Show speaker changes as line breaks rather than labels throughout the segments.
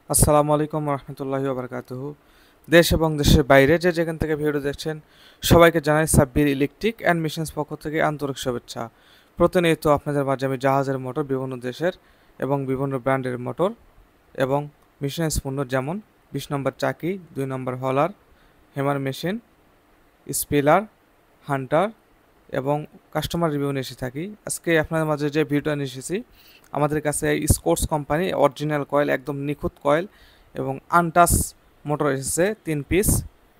আসসালামু আলাইকুম রহমতুল্লাহি ওবরাকাতুহু। দেশ এবং দেশের বাইরে যে যেখান থেকে ভিডিও দেখছেন সবাইকে জানাই সাব্বির ইলেকট্রিক অ্যান্ড মেশিনস পক্ষ থেকে আন্তরিক শুভেচ্ছা। প্রতিনিয়ত আপনাদের মাঝে আমি জাহাজের মোটর, বিভিন্ন দেশের এবং বিভিন্ন ব্র্যান্ডের মোটর এবং মেশিনারিজ পণ্য যেমন 20 নম্বর চাকি, 2 নম্বর হলার, হেমার মেশিন, স্পেলার, হান্টার এবং কাস্টমার রিভিউ নিয়ে এসে থাকি। আজকে আপনাদের মাঝে যে ভিডিওটা নিয়ে এসেছি, আমাদের কাছে স্কোর্টস কোম্পানি অরিজিনাল কয়েল, একদম নিখুঁত কয়েল এবং আনটাচ মোটর এসেছে 3 পিস।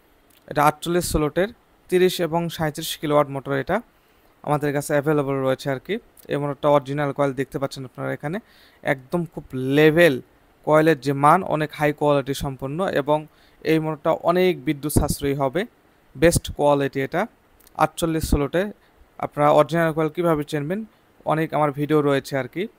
এটা 48 স্লটের 30 এবং 37 কিলোওয়াট মোটর, এটা আমাদের কাছে অ্যাভেলেবল রয়েছে আর কি। এই মোটরটা অরিজিনাল কয়েল দেখতে পাচ্ছেন আপনারা এখানে, একদম খুব লেভেল কয়েলের যে মান, অনেক হাই কোয়ালিটি সম্পন্ন এবং এই মোটরটা অনেক বিদ্যুৎ সাশ্রয়ী হবে, বেস্ট কোয়ালিটি এটা। 48 স্লটে আপনারা অরিজিনাল কয়েল কীভাবে চিনবেন, অনেক আমার ভিডিও রয়েছে আর কি,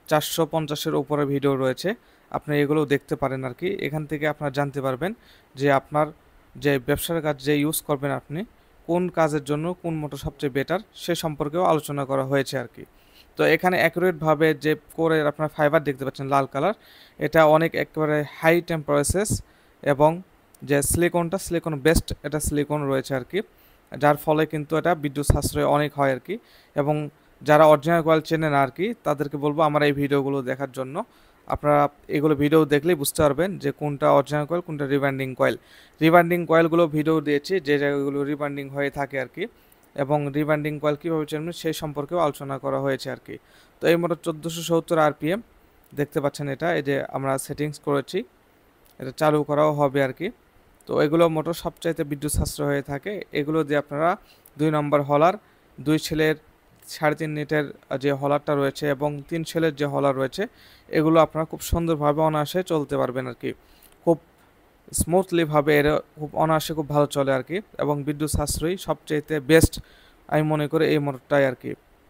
450-এর উপরে ভিডিও রয়েছে, আপনি এগুলোও দেখতে পারেন আর কি। এখান থেকে আপনারা জানতে পারবেন যে আপনার যে ব্যবসার কাজ যে ইউজ করবেন আপনি, কোন কাজের জন্য কোন মোটর সবচেয়ে বেটার সে সম্পর্কেও আলোচনা করা হয়েছে আর কি। তো এখানে অ্যাকুরেটভাবে যে করে আপনার ফাইবার দেখতে পাচ্ছেন লাল কালার, এটা অনেক একেবারে হাই টেম্পারেচার এবং যে সিলিকন বেস্ট, এটা সিলিকন রয়েছে আর কি, যার ফলে কিন্তু এটা বিদ্যুৎ সাশ্রয় অনেক হয় আর কি। এবং যারা অরিজিনাল কয়েল চেনে না আর কি, তাদেরকে বলবো আমার এই ভিডিওগুলো দেখার জন্য। আপনারা এগুলো ভিডিও দেখলেই বুঝতে পারবেন যে কোনটা অরিজিনাল কয়েল, কোনটা রিবান্ডিং কয়েল। রিবান্ডিং কয়েলগুলো ভিডিও দিয়েছি যে জায়গাগুলো রিবান্ডিং হয়ে থাকে আর কি, এবং রিবান্ডিং কয়েল কীভাবে চিনবেন সেই সম্পর্কেও আলোচনা করা হয়েছে আর কি। তো এই মোটর 1470 আরপিএম দেখতে পাচ্ছেন, এটা এই যে আমরা সেটিংস করেছি, এটা চালু করাও হবে আর কি। তো এগুলো মোটর সবচাইতে বিদ্যুৎ সাশ্রয় হয়ে থাকে। এগুলো দিয়ে আপনারা 2 নম্বর হলার, 2 সেলের 3.5 নিটের যে হলারটা রয়েছে এবং 3 সেলের যে হলার রয়েছে, এগুলো আপনারা খুব সুন্দরভাবে অনায়াসে চলতে পারবেন আর কি। খুব স্মুথলিভাবে এরা খুব অনায়াসে খুব ভালো চলে আর কি, এবং বিদ্যুৎ সাশ্রয়ী সবচাইতে বেস্ট আমি মনে করি এই মোটরটাই আর কি।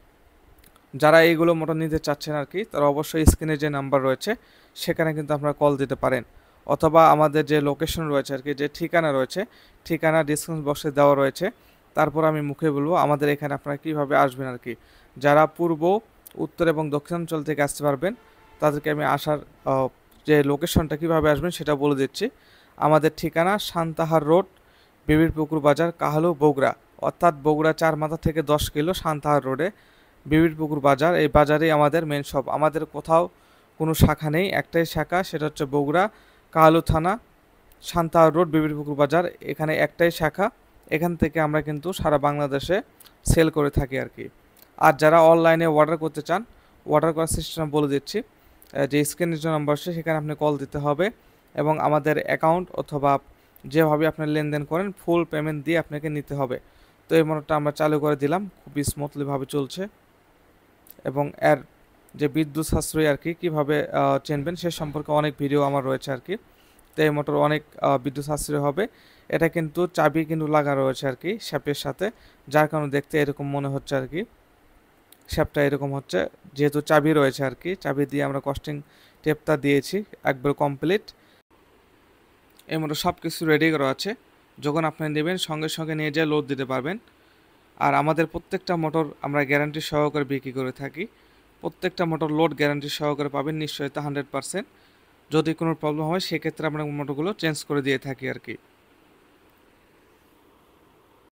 যারা এইগুলো মোটর নিতে চাচ্ছেন আর কি, তারা অবশ্যই স্ক্রিনে যে নাম্বার রয়েছে সেখানে কিন্তু আপনারা কল দিতে পারেন, অথবা আমাদের যে লোকেশন রয়েছে আর কি, যে ঠিকানা রয়েছে, ঠিকানা ডিসক্রিপশন বক্সে দেওয়া রয়েছে। তারপর আমি মুখে বলবো আমাদের এখানে আপনারা কীভাবে আসবেন আর কি। যারা পূর্ব, উত্তর এবং দক্ষিণাঞ্চল থেকে আসতে পারবেন তাদেরকে আমি আসার যে লোকেশনটা কীভাবে আসবেন সেটা বলে দিচ্ছি। আমাদের ঠিকানা সান্তাহার রোড, বিবির পুকুর বাজার, কাহালু, বগুড়া। অর্থাৎ বগুড়া 4 মাথা থেকে 10 কিলো সান্তাহার রোডে বিবির পুকুর বাজার, এই বাজারেই আমাদের মেন শপ। আমাদের কোথাও কোনো শাখা নেই, একটাই শাখা, সেটা হচ্ছে বগুড়া কাহালু থানা, সান্তাহার রোড, বিবির পুকুর বাজার, এখানে একটাই শাখা। এখান থেকে আমরা কিন্তু সারা বাংলাদেশে সেল করে থাকি আর কি। আর যারা অনলাইনে অর্ডার করতে চান, অর্ডার করার সিস্টেম বলে দিচ্ছি। যে স্ক্রিনের যে নাম্বার আছে সেখানে আপনি কল দিতে হবে এবং আমাদের অ্যাকাউন্ট অথবা যেভাবে আপনি লেনদেন করেন ফুল পেমেন্ট দিয়ে আপনাকে নিতে হবে। তো এই মোটরটা আমরা চালু করে দিলাম, খুবই স্মুথলিভাবে চলছে এবং এর যে বিদ্যুৎ সাশ্রয়ী আর কি কীভাবে চিনবেন সে সম্পর্কে অনেক ভিডিও আমার রয়েছে আর কি। তো এই মোটর অনেক বিদ্যুৎ সাশ্রয়ী হবে। এটা কিন্তু চাবি কিন্তু লাগা রয়েছে আর কি শ্যাপের সাথে, যার কারণে দেখতে এরকম মনে হচ্ছে আর কি, শ্যাপটা এরকম হচ্ছে যেহেতু চাবি রয়েছে আর কি। চাবি দিয়ে আমরা কস্টিং টেপটা দিয়েছি একবার কমপ্লিট। এই মোটর সব কিছু রেডি করা আছে, যখন আপনি নেবেন সঙ্গে সঙ্গে নিয়ে যেয়ে লোড দিতে পারবেন। আর আমাদের প্রত্যেকটা মোটর আমরা গ্যারান্টি সহকারে বিক্রি করে থাকি। প্রত্যেকটা মোটর লোড গ্যারান্টি সহকারে পাবেন, নিশ্চয়তা 100%। যদি কোনো প্রবলেম হয় সেক্ষেত্রে আমরা মোটরগুলো চেঞ্জ করে দিয়ে থাকি আর কি।